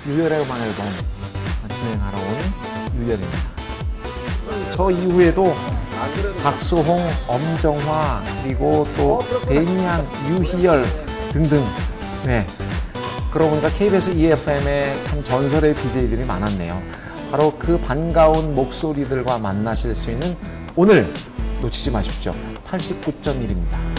유열의 음악 앨범 진행하러 온 유열입니다. 저 이후에도 박수홍, 엄정화, 그리고 또 배미양, 유희열 등등. 네. 그러고 보니까 KBS EFM에 참 전설의 DJ들이 많았네요. 바로 그 반가운 목소리들과 만나실 수 있는 오늘 놓치지 마십시오. 89.1입니다.